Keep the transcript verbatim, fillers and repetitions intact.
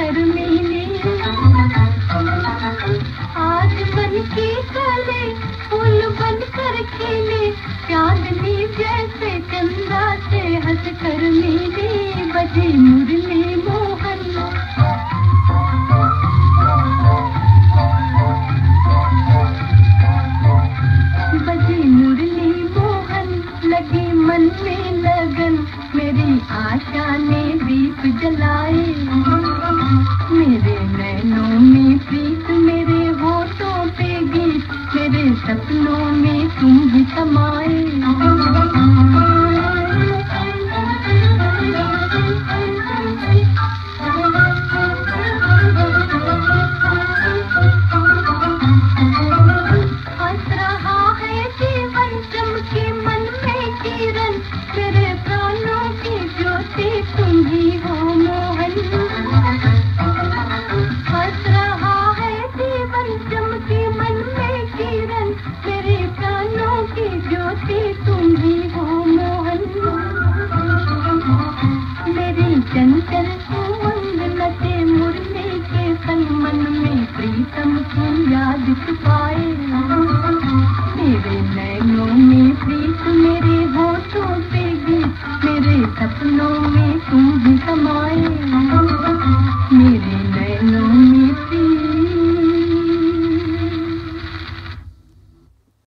कर मिली। आज मन की कले फूल बन कर खिले, चांदनी जैसे चंदा से हंस कर मिली। बजी मुरली मोहन, बजी मुरली मोहन, लगी मन में लगन, मेरी आशा ने दीप जलाए। मेरे नैनों में प्रीत, मेरे होठों पे गीत, मेरे सपनों में तुम ही समाए। हंस रहा है जीवन, चमके मन में किरण, मेरे प्राणों की ज्योति तुम ही हो मोहन। हंस रहा है जीवन, चमके मन में किरण, मेरे प्राणों की ज्योति तुम ही हो मोहन। मेरी चंचल उमंग नचे मुरली के संग, मन में प्रीतम की याद छुपाए। मेरे नैनों में प्रीत, मेरे होठों पे गीत, मेरे सपनों